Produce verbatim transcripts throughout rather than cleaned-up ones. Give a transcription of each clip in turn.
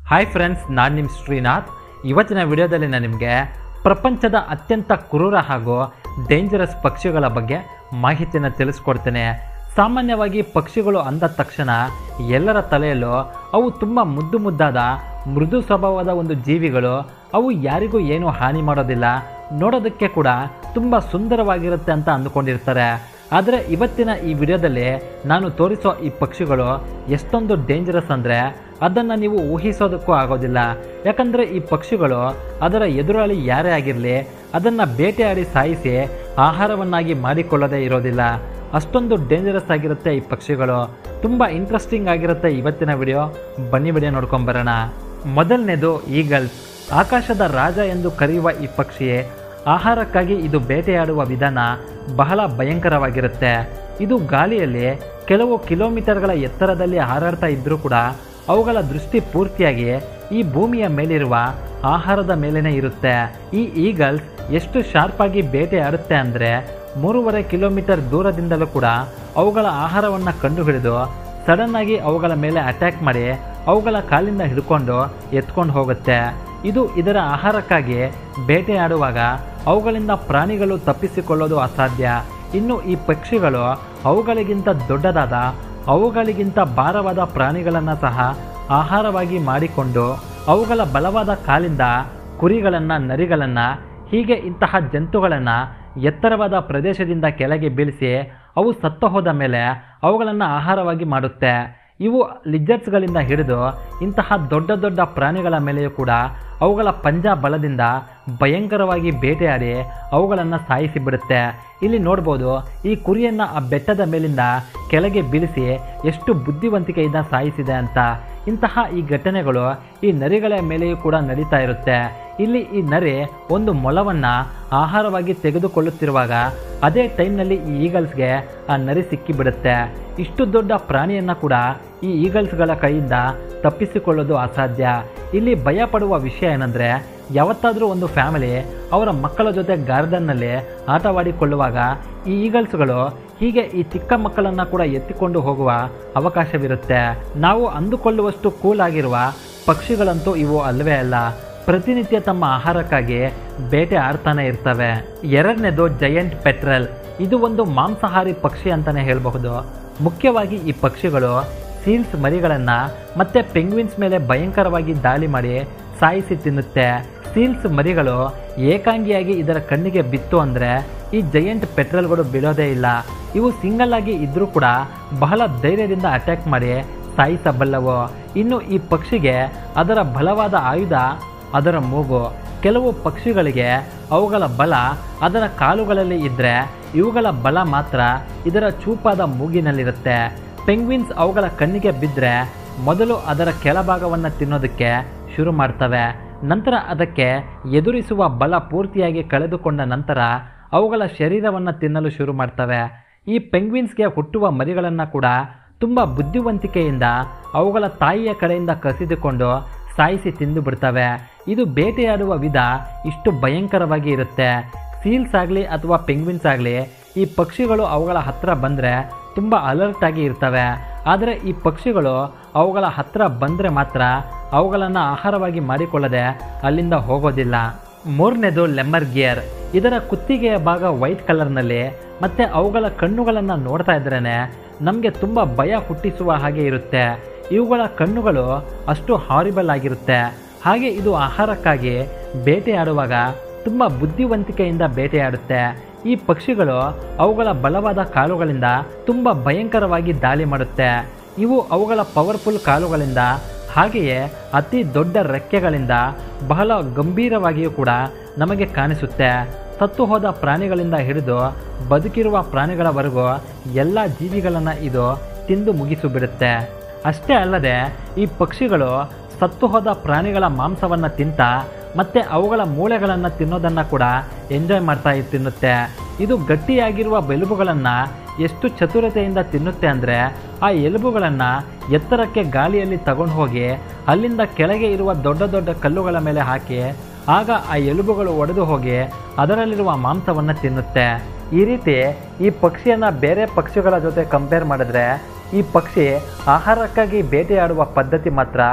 Hi friends, ನಾನು ನಿಮ್ಮ ಶ್ರೀನಾಥ್. ಇವತ್ತಿನ ವಿಡಿಯೋದಲ್ಲಿ ನಾನು ನಿಮಗೆ ಪ್ರಪಂಚದ ಅತ್ಯಂತ ಕ್ರೂರ ಹಾಗೂ ಡೇಂಜರಸ್ ಪಕ್ಷಿಗಳ ಬಗ್ಗೆ ಮಾಹಿತಿಯನ್ನು ತಿಳಿಸ್ಕೊಡ್ತೇನೆ. ಸಾಮಾನ್ಯವಾಗಿ ಪಕ್ಷಿಗಳು ಅಂದ ತಕ್ಷಣ ಎಲ್ಲರ ತಲೆಯಲ್ಲೂ ಅವು ತುಂಬ ಮುದ್ದು ಮುದ್ದಾದ ಮೃದು ಸ್ವಭಾವದ ಒಂದು ಜೀವಿಗಳು. ಅವು ಯಾರಿಗೂ ಏನೂ ಹಾನಿ ಮಾಡೋದಿಲ್ಲ, ನೋಡೋದಕ್ಕೆ ಕೂಡ ತುಂಬ ಸುಂದರವಾಗಿರುತ್ತೆ ಅಂತ ಅಂದ್ಕೊಂಡಿರ್ತಾರೆ. ಆದರೆ ಇವತ್ತಿನ ಈ ವಿಡಿಯೋದಲ್ಲಿ ನಾನು ತೋರಿಸೋ ಈ ಪಕ್ಷಿಗಳು ಎಷ್ಟೊಂದು ಡೇಂಜರಸ್ ಅಂದರೆ ಅದನ್ನು ನೀವು ಊಹಿಸೋದಕ್ಕೂ ಆಗೋದಿಲ್ಲ. ಯಾಕಂದರೆ ಈ ಪಕ್ಷಿಗಳು ಅದರ ಎದುರಾಳಿ ಯಾರೇ ಆಗಿರಲಿ ಅದನ್ನು ಬೇಟೆಯಾಡಿ ಸಾಯಿಸಿ ಆಹಾರವನ್ನಾಗಿ ಮಾಡಿಕೊಳ್ಳೋದೇ ಇರೋದಿಲ್ಲ. ಅಷ್ಟೊಂದು ಡೇಂಜರಸ್ ಆಗಿರುತ್ತೆ ಈ ಪಕ್ಷಿಗಳು. ತುಂಬ ಇಂಟ್ರೆಸ್ಟಿಂಗ್ ಆಗಿರುತ್ತೆ ಇವತ್ತಿನ ವಿಡಿಯೋ. ಬನ್ನಿ ವಿಡಿಯೋ ನೋಡ್ಕೊಂಬರೋಣ. ಮೊದಲನೇದು ಈಗಲ್ಸ್. ಆಕಾಶದ ರಾಜ ಎಂದು ಕರೆಯುವ ಈ ಪಕ್ಷಿ ಆಹಾರಕ್ಕಾಗಿ ಇದು ಬೇಟೆಯಾಡುವ ವಿಧಾನ ಬಹಳ ಭಯಂಕರವಾಗಿರುತ್ತೆ. ಇದು ಗಾಳಿಯಲ್ಲಿ ಕೆಲವು ಕಿಲೋಮೀಟರ್ಗಳ ಎತ್ತರದಲ್ಲಿ ಹಾರಾಡ್ತಾ ಇದ್ದರೂ ಕೂಡ ಅವುಗಳ ದೃಷ್ಟಿ ಪೂರ್ತಿಯಾಗಿ ಈ ಭೂಮಿಯ ಮೇಲಿರುವ ಆಹಾರದ ಮೇಲೇ ಇರುತ್ತೆ. ಈ ಈಗಲ್ಸ್ ಎಷ್ಟು ಶಾರ್ಪಾಗಿ ಬೇಟೆಯಾಡುತ್ತೆ ಅಂದರೆ ಮೂರುವರೆ ಕಿಲೋಮೀಟರ್ ದೂರದಿಂದಲೂ ಕೂಡ ಅವುಗಳ ಆಹಾರವನ್ನು ಕಂಡುಹಿಡಿದು ಸಡನ್ನಾಗಿ ಅವುಗಳ ಮೇಲೆ ಅಟ್ಯಾಕ್ ಮಾಡಿ ಅವುಗಳ ಕಾಲಿಂದ ಹಿಡ್ಕೊಂಡು ಎತ್ಕೊಂಡು ಹೋಗುತ್ತೆ. ಇದು ಇದರ ಆಹಾರಕ್ಕಾಗಿ ಬೇಟೆಯಾಡುವಾಗ ಅವುಗಳಿಂದ ಪ್ರಾಣಿಗಳು ತಪ್ಪಿಸಿಕೊಳ್ಳೋದು ಅಸಾಧ್ಯ. ಇನ್ನು ಈ ಪಕ್ಷಿಗಳು ಅವುಗಳಿಗಿಂತ ದೊಡ್ಡದಾದ ಅವುಗಳಿಗಿಂತ ಭಾರವಾದ ಪ್ರಾಣಿಗಳನ್ನು ಸಹ ಆಹಾರವಾಗಿ ಮಾಡಿಕೊಂಡು ಅವುಗಳ ಬಲವಾದ ಕಾಲಿಂದ ಕುರಿಗಳನ್ನು, ನರಿಗಳನ್ನು, ಹೀಗೆ ಇಂತಹ ಜಂತುಗಳನ್ನು ಎತ್ತರವಾದ ಪ್ರದೇಶದಿಂದ ಕೆಳಗೆ ಬೀಳಿಸಿ ಅವು ಸತ್ತು ಹೋದ ಮೇಲೆ ಅವುಗಳನ್ನು ಆಹಾರವಾಗಿ ಮಾಡುತ್ತೆ. ಇವು ಲಿಜರ್ಡ್ಸ್ಗಳಿಂದ ಹಿಡಿದು ಇಂತಹ ದೊಡ್ಡ ದೊಡ್ಡ ಪ್ರಾಣಿಗಳ ಮೇಲೆಯೂ ಕೂಡ ಅವುಗಳ ಪಂಜಾ ಬಲದಿಂದ ಭಯಂಕರವಾಗಿ ಬೇಟೆಯಾಡಿ ಅವುಗಳನ್ನು ಸಾಯಿಸಿ ಬಿಡುತ್ತೆ. ಇಲ್ಲಿ ನೋಡ್ಬೋದು, ಈ ಕುರಿಯನ್ನು ಆ ಬೆಟ್ಟದ ಮೇಲಿಂದ ಕೆಳಗೆ ಬೀಳಿಸಿ ಎಷ್ಟು ಬುದ್ಧಿವಂತಿಕೆಯಿಂದ ಸಾಯಿಸಿದೆ ಅಂತ. ಇಂತಹ ಈ ಘಟನೆಗಳು ಈ ನರಿಗಳ ಮೇಲೆಯೂ ಕೂಡ ನಡೀತಾ ಇರುತ್ತೆ. ಇಲ್ಲಿ ಈ ನರಿ ಒಂದು ಮೊಲವನ್ನು ಆಹಾರವಾಗಿ ತೆಗೆದುಕೊಳ್ಳುತ್ತಿರುವಾಗ ಅದೇ ಟೈಮ್ನಲ್ಲಿ ಈ ಈಗಲ್ಸ್ಗೆ ಆ ನರಿ ಸಿಕ್ಕಿಬಿಡುತ್ತೆ. ಇಷ್ಟು ದೊಡ್ಡ ಪ್ರಾಣಿಯನ್ನು ಕೂಡ ಈ ಈಗಲ್ಸ್ಗಳ ಕೈಯಿಂದ ತಪ್ಪಿಸಿಕೊಳ್ಳೋದು ಅಸಾಧ್ಯ. ಇಲ್ಲಿ ಭಯ ಪಡುವ ವಿಷಯ ಏನಂದರೆ, ಯಾವತ್ತಾದರೂ ಒಂದು ಫ್ಯಾಮಿಲಿ ಅವರ ಮಕ್ಕಳ ಜೊತೆ ಗಾರ್ಡನ್ನಲ್ಲಿ ಆಟವಾಡಿಕೊಳ್ಳುವಾಗ ಈ ಈಗಲ್ಸ್ಗಳು ಹೀಗೆ ಈ ಚಿಕ್ಕ ಮಕ್ಕಳನ್ನು ಕೂಡ ಎತ್ತಿಕೊಂಡು ಹೋಗುವ ಅವಕಾಶವಿರುತ್ತೆ. ನಾವು ಅಂದುಕೊಳ್ಳುವಷ್ಟು ಕೂಲ್ ಆಗಿರುವ ಪಕ್ಷಿಗಳಂತೂ ಇವು ಅಲ್ಲವೇ ಅಲ್ಲ. ಪ್ರತಿನಿತ್ಯ ತಮ್ಮ ಆಹಾರಕ್ಕಾಗಿ ಬೇಟೆ ಆಡ್ತಾನೆ ಇರ್ತವೆ. ಎರಡನೇದು ಜಯಂಟ್ ಪೆಟ್ರಲ್. ಇದು ಒಂದು ಮಾಂಸಾಹಾರಿ ಪಕ್ಷಿ ಅಂತಲೇ ಹೇಳಬಹುದು. ಮುಖ್ಯವಾಗಿ ಈ ಪಕ್ಷಿಗಳು ಸೀಲ್ಸ್ ಮರಿಗಳನ್ನು ಮತ್ತು ಪೆಂಗ್ವಿನ್ಸ್ ಮೇಲೆ ಭಯಂಕರವಾಗಿ ದಾಳಿ ಮಾಡಿ ಸಾಯಿಸಿ ತಿನ್ನುತ್ತೆ. ಸೀಲ್ಸ್ ಮರಿಗಳು ಏಕಾಂಗಿಯಾಗಿ ಇದರ ಕಣ್ಣಿಗೆ ಬಿತ್ತು ಅಂದರೆ ಈ ಜಯಂಟ್ ಪೆಟ್ರಲ್ಗಳು ಬಿಡೋದೇ ಇಲ್ಲ. ಇವು ಸಿಂಗಲ್ ಆಗಿ ಇದ್ದರೂ ಕೂಡ ಬಹಳ ಧೈರ್ಯದಿಂದ ಅಟ್ಯಾಕ್ ಮಾಡಿ ಸಾಯಿಸಬಲ್ಲವು. ಇನ್ನು ಈ ಪಕ್ಷಿಗೆ ಅದರ ಬಲವಾದ ಆಯುಧ ಅದರ ಮೂಗು. ಕೆಲವು ಪಕ್ಷಿಗಳಿಗೆ ಅವುಗಳ ಬಲ ಅದರ ಕಾಲುಗಳಲ್ಲಿ ಇದ್ದರೆ ಇವುಗಳ ಬಲ ಮಾತ್ರ ಇದರ ಚೂಪಾದ ಮೂಗಿನಲ್ಲಿರುತ್ತೆ. ಪೆಂಗ್ವಿನ್ಸ್ ಅವುಗಳ ಕಣ್ಣಿಗೆ ಬಿದ್ದರೆ ಮೊದಲು ಅದರ ಕೆಳಭಾಗವನ್ನು ತಿನ್ನೋದಕ್ಕೆ ಶುರು ಮಾಡ್ತವೆ. ನಂತರ ಅದಕ್ಕೆ ಎದುರಿಸುವ ಬಲ ಪೂರ್ತಿಯಾಗಿ ಕಳೆದುಕೊಂಡ ನಂತರ ಅವುಗಳ ಶರೀರವನ್ನು ತಿನ್ನಲು ಶುರು ಮಾಡ್ತವೆ. ಈ ಪೆಂಗ್ವಿನ್ಸ್ಗೆ ಹುಟ್ಟುವ ಮರಿಗಳನ್ನು ಕೂಡ ತುಂಬ ಬುದ್ಧಿವಂತಿಕೆಯಿಂದ ಅವುಗಳ ತಾಯಿಯ ಕಡೆಯಿಂದ ಕಸಿದುಕೊಂಡು ಸಾಯಿಸಿ ತಿಂದು ಬಿಡ್ತವೆ. ಇದು ಬೇಟೆಯಾಡುವ ವಿಧ ಇಷ್ಟು ಭಯಂಕರವಾಗಿ ಇರುತ್ತೆ. ಸೀಲ್ಸ್ ಆಗಲಿ ಅಥವಾ ಪೆಂಗ್ವಿನ್ಸ್ ಆಗಲಿ ಈ ಪಕ್ಷಿಗಳು ಅವುಗಳ ಹತ್ತಿರ ಬಂದರೆ ತುಂಬ ಅಲರ್ಟ್ ಆಗಿ ಇರ್ತವೆ. ಆದರೆ ಈ ಪಕ್ಷಿಗಳು ಅವುಗಳ ಹತ್ತಿರ ಬಂದರೆ ಮಾತ್ರ ಅವುಗಳನ್ನು ಆಹಾರವಾಗಿ ಮಾಡಿಕೊಳ್ಳದೆ ಅಲ್ಲಿಂದ ಹೋಗೋದಿಲ್ಲ. ಮೂರನೇದು ಲೆಮರ್ ಗಿಯರ್. ಇದರ ಕುತ್ತಿಗೆಯ ಭಾಗ ವೈಟ್ ಕಲರ್ನಲ್ಲಿ ಮತ್ತು ಅವುಗಳ ಕಣ್ಣುಗಳನ್ನು ನೋಡ್ತಾ ಇದ್ರೇ ನಮಗೆ ತುಂಬ ಭಯ ಹುಟ್ಟಿಸುವ ಹಾಗೆ ಇರುತ್ತೆ. ಇವುಗಳ ಕಣ್ಣುಗಳು ಅಷ್ಟು ಹಾರಿಬಲ್ ಆಗಿರುತ್ತೆ. ಹಾಗೆ ಇದು ಆಹಾರಕ್ಕಾಗಿ ಬೇಟೆಯಾಡುವಾಗ ತುಂಬ ಬುದ್ಧಿವಂತಿಕೆಯಿಂದ ಬೇಟೆಯಾಡುತ್ತೆ. ಈ ಪಕ್ಷಿಗಳು ಅವುಗಳ ಬಲವಾದ ಕಾಲುಗಳಿಂದ ತುಂಬ ಭಯಂಕರವಾಗಿ ದಾಳಿ ಮಾಡುತ್ತೆ. ಇವು ಅವುಗಳ ಪವರ್ಫುಲ್ ಕಾಲುಗಳಿಂದ ಹಾಗೆಯೇ ಅತಿ ದೊಡ್ಡ ರೆಕ್ಕೆಗಳಿಂದ ಬಹಳ ಗಂಭೀರವಾಗಿಯೂ ಕೂಡ ನಮಗೆ ಕಾಣಿಸುತ್ತೆ. ಸತ್ತು ಹೋದ ಪ್ರಾಣಿಗಳಿಂದ ಹಿಡಿದು ಬದುಕಿರುವ ಪ್ರಾಣಿಗಳವರೆಗೂ ಎಲ್ಲ ಜೀವಿಗಳನ್ನು ಇದು ತಿಂದು ಮುಗಿಸಿಬಿಡುತ್ತೆ. ಅಷ್ಟೇ ಅಲ್ಲದೆ ಈ ಪಕ್ಷಿಗಳು ಸತ್ತು ಹೋದ ಪ್ರಾಣಿಗಳ ಮಾಂಸವನ್ನು ತಿಂತ ಮತ್ತು ಅವುಗಳ ಮೂಳೆಗಳನ್ನು ತಿನ್ನೋದನ್ನು ಕೂಡ ಎಂಜಾಯ್ ಮಾಡ್ತಾ ತಿನ್ನುತ್ತೆ. ಇದು ಗಟ್ಟಿಯಾಗಿರುವ ಎಲುಬುಗಳನ್ನು ಎಷ್ಟು ಚತುರತೆಯಿಂದ ತಿನ್ನುತ್ತೆ ಅಂದರೆ ಆ ಎಲುಬುಗಳನ್ನು ಎತ್ತರಕ್ಕೆ ಗಾಳಿಯಲ್ಲಿ ತಗೊಂಡು ಹೋಗಿ ಅಲ್ಲಿಂದ ಕೆಳಗೆ ಇರುವ ದೊಡ್ಡ ದೊಡ್ಡ ಕಲ್ಲುಗಳ ಮೇಲೆ ಹಾಕಿ ಆಗ ಆ ಎಲುಬುಗಳು ಒಡೆದು ಹೋಗಿ ಅದರಲ್ಲಿರುವ ಮಾಂಸವನ್ನು ತಿನ್ನುತ್ತೆ. ಈ ರೀತಿ ಈ ಪಕ್ಷಿಯನ್ನು ಬೇರೆ ಪಕ್ಷಿಗಳ ಜೊತೆ ಕಂಪೇರ್ ಮಾಡಿದ್ರೆ ಈ ಪಕ್ಷಿ ಆಹಾರಕ್ಕಾಗಿ ಬೇಟೆಯಾಡುವ ಪದ್ಧತಿ ಮಾತ್ರ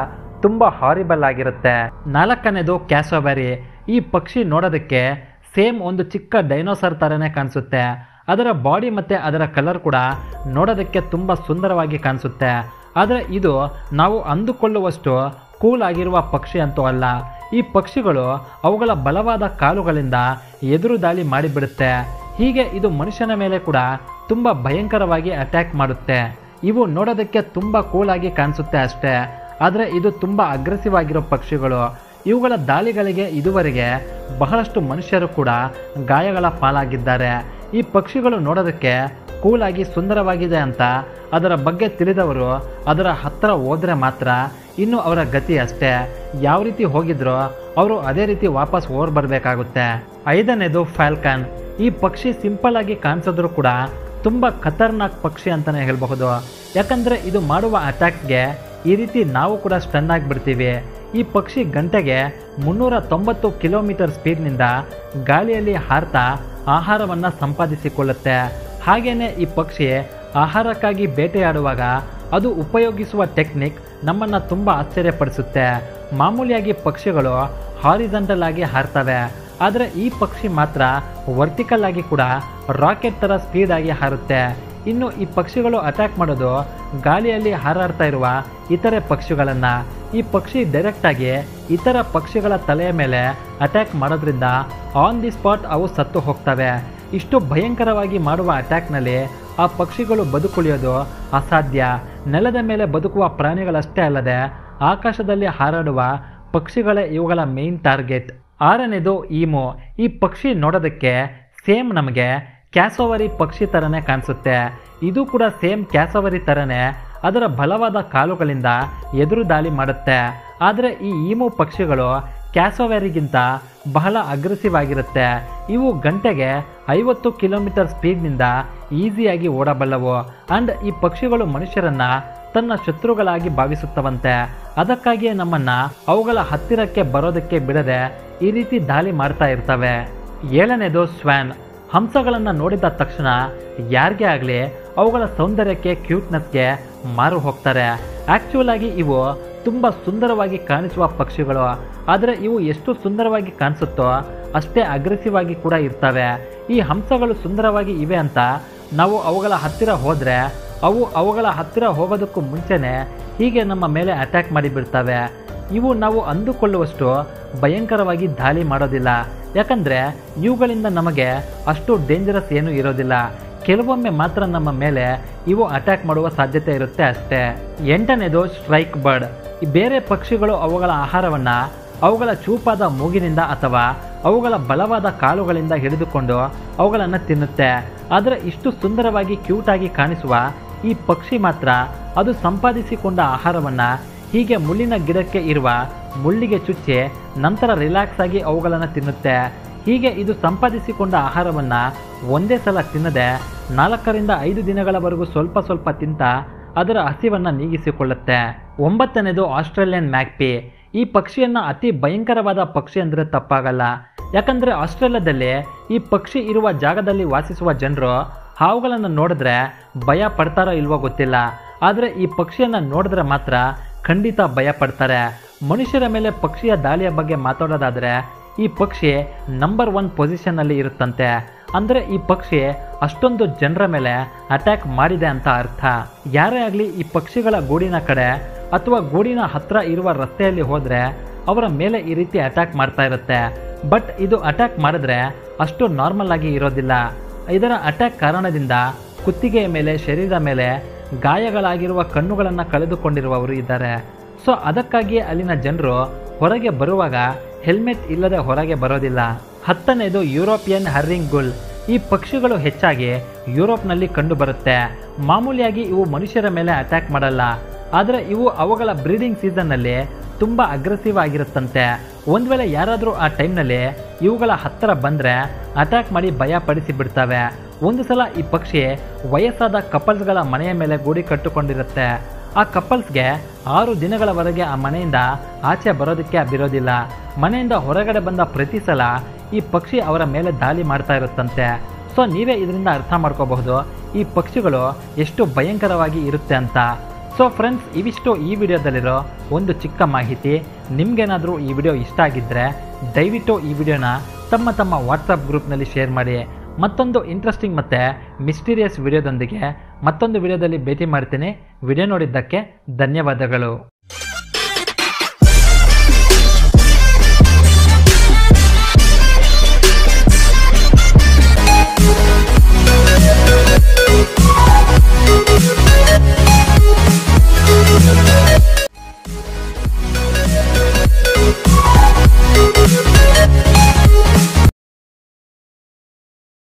ತುಂಬ ಹಾರಿಬಲ್ ಆಗಿರುತ್ತೆ. ನಾಲ್ಕನೇದು ಕ್ಯಾಸೋಬೆರಿ. ಈ ಪಕ್ಷಿ ನೋಡೋದಕ್ಕೆ ಸೇಮ್ ಒಂದು ಚಿಕ್ಕ ಡೈನೋಸರ್ ಥರನೇ ಕಾಣಿಸುತ್ತೆ. ಅದರ ಬಾಡಿ ಮತ್ತು ಅದರ ಕಲರ್ ಕೂಡ ನೋಡೋದಕ್ಕೆ ತುಂಬ ಸುಂದರವಾಗಿ ಕಾಣಿಸುತ್ತೆ. ಆದರೆ ಇದು ನಾವು ಅಂದುಕೊಳ್ಳುವಷ್ಟು ಕೂಲ್ ಆಗಿರುವ ಪಕ್ಷಿ ಅಂತೂ ಅಲ್ಲ. ಈ ಪಕ್ಷಿಗಳು ಅವುಗಳ ಬಲವಾದ ಕಾಲುಗಳಿಂದ ಎದುರು ದಾಳಿ ಮಾಡಿಬಿಡುತ್ತೆ. ಹೀಗೆ ಇದು ಮನುಷ್ಯನ ಮೇಲೆ ಕೂಡ ತುಂಬ ಭಯಂಕರವಾಗಿ ಅಟ್ಯಾಕ್ ಮಾಡುತ್ತೆ. ಇವು ನೋಡೋದಕ್ಕೆ ತುಂಬ ಕೂಲಾಗಿ ಕಾಣಿಸುತ್ತೆ ಅಷ್ಟೇ, ಆದರೆ ಇದು ತುಂಬ ಅಗ್ರೆಸಿವ್ ಆಗಿರೋ ಪಕ್ಷಿಗಳು. ಇವುಗಳ ದಾಳಿಗಳಿಗೆ ಇದುವರೆಗೆ ಬಹಳಷ್ಟು ಮನುಷ್ಯರು ಕೂಡ ಗಾಯಗಳ ಪಾಲಾಗಿದ್ದಾರೆ. ಈ ಪಕ್ಷಿಗಳು ನೋಡೋದಕ್ಕೆ ಕೂಲಾಗಿ ಸುಂದರವಾಗಿದೆ ಅಂತ ಅದರ ಬಗ್ಗೆ ತಿಳಿದವರು ಅದರ ಹತ್ತಿರ ಹೋದರೆ ಮಾತ್ರ ಇನ್ನು ಅವರ ಗತಿ ಅಷ್ಟೇ. ಯಾವ ರೀತಿ ಹೋಗಿದ್ರೋ ಅವರು ಅದೇ ರೀತಿ ವಾಪಸ್ ಓರ್ ಬರಬೇಕಾಗುತ್ತೆ. ಐದನೇದು ಫ್ಯಾಲ್ಕನ್. ಈ ಪಕ್ಷಿ ಸಿಂಪಲ್ ಆಗಿ ಕಾಣಿಸಿದ್ರು ಕೂಡ ತುಂಬ ಖತರ್ನಾಕ್ ಪಕ್ಷಿ ಅಂತಲೇ ಹೇಳಬಹುದು. ಯಾಕಂದರೆ ಇದು ಮಾಡುವ ಅಟ್ಯಾಕ್ಗೆ ಈ ರೀತಿ ನಾವು ಕೂಡ ಸ್ಟನ್ ಆಗಿಬಿಡ್ತೀವಿ. ಈ ಪಕ್ಷಿ ಗಂಟೆಗೆ ಮುನ್ನೂರ ತೊಂಬತ್ತು ಕಿಲೋಮೀಟರ್ ಸ್ಪೀಡ್ನಿಂದ ಗಾಳಿಯಲ್ಲಿ ಹಾರ್ತಾ ಆಹಾರವನ್ನು ಸಂಪಾದಿಸಿಕೊಳ್ಳುತ್ತೆ. ಹಾಗೆಯೇ ಈ ಪಕ್ಷಿ ಆಹಾರಕ್ಕಾಗಿ ಬೇಟೆಯಾಡುವಾಗ ಅದು ಉಪಯೋಗಿಸುವ ಟೆಕ್ನಿಕ್ ನಮ್ಮನ್ನು ತುಂಬ ಆಶ್ಚರ್ಯಪಡಿಸುತ್ತೆ. ಮಾಮೂಲಿಯಾಗಿ ಪಕ್ಷಿಗಳು ಹಾರಿಜಾಂಟಲ್ ಆಗಿ ಹಾರ್ತವೆ, ಆದರೆ ಈ ಪಕ್ಷಿ ಮಾತ್ರ ವರ್ಟಿಕಲ್ ಆಗಿ ಕೂಡ ರಾಕೆಟ್ ಥರ ಸ್ಪೀಡಾಗಿ ಹಾರುತ್ತೆ. ಇನ್ನು ಈ ಪಕ್ಷಿಗಳು ಅಟ್ಯಾಕ್ ಮಾಡೋದು ಗಾಳಿಯಲ್ಲಿ ಹಾರಾಡ್ತಾ ಇರುವ ಇತರೆ ಪಕ್ಷಿಗಳನ್ನು. ಈ ಪಕ್ಷಿ ಡೈರೆಕ್ಟಾಗಿ ಇತರ ಪಕ್ಷಿಗಳ ತಲೆಯ ಮೇಲೆ ಅಟ್ಯಾಕ್ ಮಾಡೋದ್ರಿಂದ ಆನ್ ದಿ ಸ್ಪಾಟ್ ಅವು ಸತ್ತು ಹೋಗ್ತವೆ. ಇಷ್ಟು ಭಯಂಕರವಾಗಿ ಮಾಡುವ ಅಟ್ಯಾಕ್ನಲ್ಲಿ ಆ ಪಕ್ಷಿಗಳು ಬದುಕುಳಿಯೋದು ಅಸಾಧ್ಯ. ನೆಲದ ಮೇಲೆ ಬದುಕುವ ಪ್ರಾಣಿಗಳಷ್ಟೇ ಅಲ್ಲದೆ ಆಕಾಶದಲ್ಲಿ ಹಾರಾಡುವ ಪಕ್ಷಿಗಳೇ ಇವುಗಳ ಮೇನ್ ಟಾರ್ಗೆಟ್. ಆರನೇದು ಈಮು. ಈ ಪಕ್ಷಿ ನೋಡೋದಕ್ಕೆ ಸೇಮ್ ನಮಗೆ ಕ್ಯಾಸೋವರಿ ಪಕ್ಷಿ ಥರನೇ ಕಾಣಿಸುತ್ತೆ. ಇದು ಕೂಡ ಸೇಮ್ ಕ್ಯಾಸೋವರಿ ಥರನೇ ಅದರ ಬಲವಾದ ಕಾಲುಗಳಿಂದ ಎದುರು ದಾಳಿ ಮಾಡುತ್ತೆ. ಆದರೆ ಈ ಈಮು ಪಕ್ಷಿಗಳು ಕ್ಯಾಸೋವೆರಿಗಿಂತ ಬಹಳ ಅಗ್ರೆಸಿವ್ ಆಗಿರುತ್ತೆ. ಇವು ಗಂಟೆಗೆ ಐವತ್ತು ಕಿಲೋಮೀಟರ್ ಸ್ಪೀಡ್ನಿಂದ ಈಸಿಯಾಗಿ ಓಡಬಲ್ಲವು. ಆ್ಯಂಡ್ ಈ ಪಕ್ಷಿಗಳು ಮನುಷ್ಯರನ್ನು ತನ್ನ ಶತ್ರುಗಳಾಗಿ ಭಾವಿಸುತ್ತವಂತೆ. ಅದಕ್ಕಾಗಿಯೇ ನಮ್ಮನ್ನು ಅವುಗಳ ಹತ್ತಿರಕ್ಕೆ ಬರೋದಕ್ಕೆ ಬಿಡದೆ ಈ ರೀತಿ ದಾಳಿ ಮಾಡ್ತಾ ಇರ್ತವೆ. ಏಳನೇದು ಸ್ವ್ಯಾನ್. ಹಂಸಗಳನ್ನು ನೋಡಿದ ತಕ್ಷಣ ಯಾರಿಗೇ ಆಗಲಿ ಅವುಗಳ ಸೌಂದರ್ಯಕ್ಕೆ ಕ್ಯೂಟ್ನೆಸ್ಗೆ ಮಾರು ಹೋಗ್ತಾರೆ. ಆ್ಯಕ್ಚುಯಲ್ ಆಗಿ ಇವು ತುಂಬ ಸುಂದರವಾಗಿ ಕಾಣಿಸುವ ಪಕ್ಷಿಗಳು. ಆದರೆ ಇವು ಎಷ್ಟು ಸುಂದರವಾಗಿ ಕಾಣಿಸುತ್ತೋ ಅಷ್ಟೇ ಅಗ್ರೆಸಿವ್ ಆಗಿ ಕೂಡ ಇರ್ತವೆ. ಈ ಹಂಸಗಳು ಸುಂದರವಾಗಿ ಇವೆ ಅಂತ ನಾವು ಅವುಗಳ ಹತ್ತಿರ ಹೋದರೆ ಅವು ಅವುಗಳ ಹತ್ತಿರ ಹೋಗೋದಕ್ಕೂ ಮುಂಚೆನೇ ಹೀಗೆ ನಮ್ಮ ಮೇಲೆ ಅಟ್ಯಾಕ್ ಮಾಡಿಬಿಡ್ತವೆ. ಇವು ನಾವು ಅಂದುಕೊಳ್ಳುವಷ್ಟು ಭಯಂಕರವಾಗಿ ದಾಳಿ ಮಾಡೋದಿಲ್ಲ. ಯಾಕಂದರೆ ಇವುಗಳಿಂದ ನಮಗೆ ಅಷ್ಟು ಡೇಂಜರಸ್ ಏನೂ ಇರೋದಿಲ್ಲ. ಕೆಲವೊಮ್ಮೆ ಮಾತ್ರ ನಮ್ಮ ಮೇಲೆ ಇವು ಅಟ್ಯಾಕ್ ಮಾಡುವ ಸಾಧ್ಯತೆ ಇರುತ್ತೆ ಅಷ್ಟೇ. ಎಂಟನೇದು ಸ್ಟ್ರೈಕ್ ಬರ್ಡ್. ಈ ಬೇರೆ ಪಕ್ಷಿಗಳು ಅವುಗಳ ಆಹಾರವನ್ನು ಅವುಗಳ ಚೂಪಾದ ಮೂಗಿನಿಂದ ಅಥವಾ ಅವುಗಳ ಬಲವಾದ ಕಾಲುಗಳಿಂದ ಹಿಡಿದುಕೊಂಡು ಅವುಗಳನ್ನು ತಿನ್ನುತ್ತೆ. ಆದರೆ ಇಷ್ಟು ಸುಂದರವಾಗಿ ಕ್ಯೂಟಾಗಿ ಕಾಣಿಸುವ ಈ ಪಕ್ಷಿ ಮಾತ್ರ ಅದು ಸಂಪಾದಿಸಿಕೊಂಡ ಆಹಾರವನ್ನು ಹೀಗೆ ಮುಳ್ಳಿನ ಗಿಡಕ್ಕೆ ಇರುವ ಮುಳ್ಳಿಗೆ ಚುಚ್ಚಿ ನಂತರ ರಿಲ್ಯಾಕ್ಸ್ ಆಗಿ ಅವುಗಳನ್ನು ತಿನ್ನುತ್ತೆ. ಹೀಗೆ ಇದು ಸಂಪಾದಿಸಿಕೊಂಡ ಆಹಾರವನ್ನು ಒಂದೇ ಸಲ ತಿನ್ನದೆ ನಾಲ್ಕರಿಂದ ಐದು ದಿನಗಳವರೆಗೂ ಸ್ವಲ್ಪ ಸ್ವಲ್ಪ ತಿಂತ ಅದರ ಹಸಿವನ್ನು ನೀಗಿಸಿಕೊಳ್ಳುತ್ತೆ. ಒಂಬತ್ತನೇದು ಆಸ್ಟ್ರೇಲಿಯನ್ ಮ್ಯಾಕ್ಪಿ. ಈ ಪಕ್ಷಿಯನ್ನು ಅತಿ ಭಯಂಕರವಾದ ಪಕ್ಷಿ ಅಂದರೆ ತಪ್ಪಾಗಲ್ಲ. ಯಾಕಂದರೆ ಆಸ್ಟ್ರೇಲಿಯಾದಲ್ಲಿ ಈ ಪಕ್ಷಿ ಇರುವ ಜಾಗದಲ್ಲಿ ವಾಸಿಸುವ ಜನರು ಹಾವುಗಳನ್ನು ನೋಡಿದ್ರೆ ಭಯ ಪಡ್ತಾರೋ ಇಲ್ವೋ ಗೊತ್ತಿಲ್ಲ. ಆದರೆ ಈ ಪಕ್ಷಿಯನ್ನು ನೋಡಿದ್ರೆ ಮಾತ್ರ ಖಂಡಿತ ಭಯ ಪಡ್ತಾರೆ. ಮನುಷ್ಯರ ಮೇಲೆ ಪಕ್ಷಿಯ ದಾಳಿಯ ಬಗ್ಗೆ ಮಾತಾಡೋದಾದರೆ ಈ ಪಕ್ಷಿ ನಂಬರ್ ಒನ್ ಪೊಸಿಷನ್ನಲ್ಲಿ ಇರುತ್ತಂತೆ. ಅಂದರೆ ಈ ಪಕ್ಷಿ ಅಷ್ಟೊಂದು ಜನರ ಮೇಲೆ ಅಟ್ಯಾಕ್ ಮಾಡಿದೆ ಅಂತ ಅರ್ಥ. ಯಾರೇ ಆಗಲಿ ಈ ಪಕ್ಷಿಗಳ ಗೂಡಿನ ಕಡೆ ಅಥವಾ ಗೂಡಿನ ಹತ್ತಿರ ಇರುವ ರಸ್ತೆಯಲ್ಲಿ ಹೋದರೆ ಅವರ ಮೇಲೆ ಈ ರೀತಿ ಅಟ್ಯಾಕ್ ಮಾಡ್ತಾ ಇರುತ್ತೆ. ಬಟ್ ಇದು ಅಟ್ಯಾಕ್ ಮಾಡಿದ್ರೆ ಅಷ್ಟು ನಾರ್ಮಲ್ ಆಗಿ ಇರೋದಿಲ್ಲ. ಇದರ ಅಟ್ಯಾಕ್ ಕಾರಣದಿಂದ ಕುತ್ತಿಗೆಯ ಮೇಲೆ, ಶರೀರದ ಮೇಲೆ ಗಾಯಗಳಾಗಿರುವ ಕಣ್ಣುಗಳನ್ನು ಕಳೆದುಕೊಂಡಿರುವವರು ಇದ್ದಾರೆ. ಸೊ ಅದಕ್ಕಾಗಿಯೇ ಅಲ್ಲಿನ ಜನರು ಹೊರಗೆ ಬರುವಾಗ ಹೆಲ್ಮೆಟ್ ಇಲ್ಲದೆ ಹೊರಗೆ ಬರೋದಿಲ್ಲ. ಹತ್ತನೇದು ಯುರೋಪಿಯನ್ ಹರ್ರಿಂಗ್ ಗುಲ್. ಈ ಪಕ್ಷಿಗಳು ಹೆಚ್ಚಾಗಿ ಯುರೋಪ್ನಲ್ಲಿ ಕಂಡುಬರುತ್ತೆ. ಮಾಮೂಲಿಯಾಗಿ ಇವು ಮನುಷ್ಯರ ಮೇಲೆ ಅಟ್ಯಾಕ್ ಮಾಡಲ್ಲ. ಆದರೆ ಇವು ಅವುಗಳ ಬ್ರೀಡಿಂಗ್ ಸೀಸನ್ನಲ್ಲಿ ತುಂಬ ಅಗ್ರೆಸಿವ್ ಆಗಿರುತ್ತಂತೆ. ಒಂದು ವೇಳೆ ಯಾರಾದರೂ ಆ ಟೈಮ್ನಲ್ಲಿ ಇವುಗಳ ಹತ್ತಿರ ಬಂದರೆ ಅಟ್ಯಾಕ್ ಮಾಡಿ ಭಯ ಪಡಿಸಿ ಬಿಡ್ತವೆ. ಒಂದು ಸಲ ಈ ಪಕ್ಷಿ ವಯಸ್ಸಾದ ಕಪಲ್ಸ್ಗಳ ಮನೆಯ ಮೇಲೆ ಗೂಡಿ ಕಟ್ಟಿಕೊಂಡಿರುತ್ತೆ. ಆ ಕಪಲ್ಸ್ಗೆ ಆರು ದಿನಗಳವರೆಗೆ ಆ ಮನೆಯಿಂದ ಆಚೆ ಬರೋದಕ್ಕೆ ಬಿರೋದಿಲ್ಲ. ಮನೆಯಿಂದ ಹೊರಗಡೆ ಬಂದ ಪ್ರತಿ ಸಲ ಈ ಪಕ್ಷಿ ಅವರ ಮೇಲೆ ದಾಳಿ ಮಾಡ್ತಾ ಇರುತ್ತಂತೆ. ಸೊ ನೀವೇ ಇದರಿಂದ ಅರ್ಥ ಮಾಡ್ಕೋಬಹುದು ಈ ಪಕ್ಷಿಗಳು ಎಷ್ಟು ಭಯಂಕರವಾಗಿ ಇರುತ್ತೆ ಅಂತ. ಸೊ ಫ್ರೆಂಡ್ಸ್, ಇವಿಷ್ಟು ಈ ವಿಡಿಯೋದಲ್ಲಿರೋ ಒಂದು ಚಿಕ್ಕ ಮಾಹಿತಿ, ನಿಮಗೇನಾದರೂ ಈ ವಿಡಿಯೋ ಇಷ್ಟ ಆಗಿದ್ದರೆ ದಯವಿಟ್ಟು ಈ ವಿಡಿಯೋನ ತಮ್ಮ ತಮ್ಮ ವಾಟ್ಸಪ್ ಗ್ರೂಪ್ನಲ್ಲಿ ಶೇರ್ ಮಾಡಿ. ಮತ್ತೊಂದು ಇಂಟ್ರೆಸ್ಟಿಂಗ್ ಮತ್ತು ಮಿಸ್ಟೀರಿಯಸ್ ವಿಡಿಯೋದೊಂದಿಗೆ ಮತ್ತೊಂದು ವಿಡಿಯೋದಲ್ಲಿ ಭೇಟಿ ಮಾಡ್ತೀನಿ. ವಿಡಿಯೋ ನೋಡಿದ್ದಕ್ಕೆ ಧನ್ಯವಾದಗಳು.